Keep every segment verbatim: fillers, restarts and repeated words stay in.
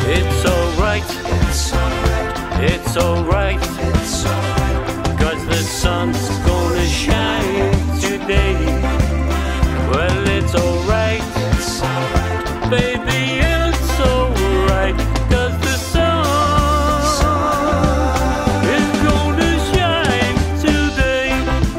It's alright, It's alright, it's alright, it's alright. cause the sun's gonna shine today. Well, it's alright, It's alright, baby, it's alright, cause the sun is gonna shine today.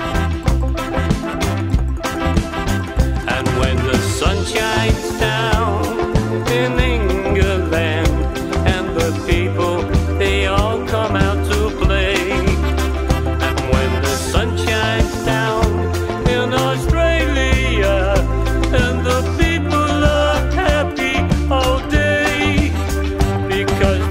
And when the sun shines down in England and the people, they all come out to play. And when the sun shines down in Australia and the people are happy all day, because